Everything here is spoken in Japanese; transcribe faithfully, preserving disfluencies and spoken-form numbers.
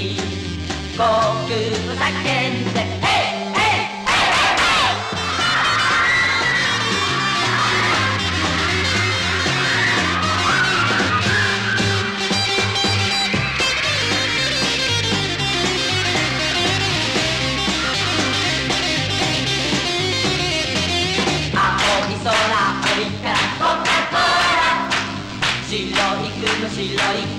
に航空を叫んでヘイヘイヘイヘイヘイ青い空、森からコカ・コーラ白い雲、白い